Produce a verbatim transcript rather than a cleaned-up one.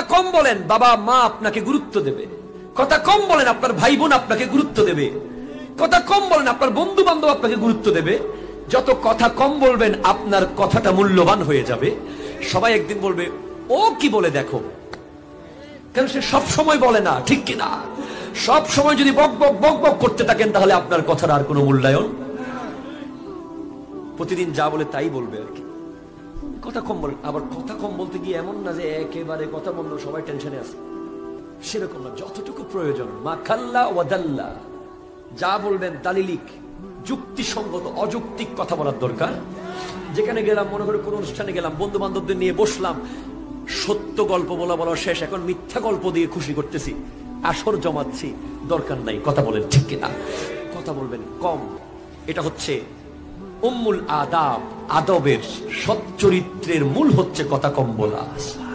কম বলেন, বাবা মা আপনাকে গুরুত্ব দেবে। কথা কম বলেন, আপনার ভাই বোন আপনাকে গুরুত্ব দেবে। কথা কম বলেন, আপনার বন্ধু বান্ধব আপনাকে গুরুত্ব দেবে। যত কথা কম বলবেন, আপনার কথাটা মূল্যবান হয়ে যাবে। সবাই একদিন বলবে, ও কি বলে দেখো। কারণ সে সব সময় বলে না, ঠিক কিনা? সব সময় যদি বক বক বক বক করতে থাকেন, তাহলে আপনার কথার আর কোনো মূল্যায়ন। প্রতিদিন যা বলে তাই বলবে আর কি। কথা কম বলেন। আবার কথা কম বলতে গিয়ে এমন না যে একেবারে কথা বললো সবাই টেনশনে আছে, সেরকম না। যতটুকু প্রয়োজন, মা খাল্লা ওয়াদাল্লা, যা বলবেন দালিলিক, যুক্তিসঙ্গত, অযৌক্তিক কথা বলার দরকার। যেখানে গেলাম, মনে করে কোন অনুষ্ঠানে গেলাম, বন্ধু বান্ধবদের নিয়ে বসলাম, সত্য গল্প বলা বলা শেষ, এখন মিথ্যা গল্প দিয়ে খুশি করতেছি, আসর জমাচ্ছি, দরকার নাই। কথা বলেন, ঠিক কিনা? কথা বলবেন কম। এটা হচ্ছে উম্মুল আদাব, আদবের, সৎ চরিত্রের মূল হচ্ছে কথা কম বলা।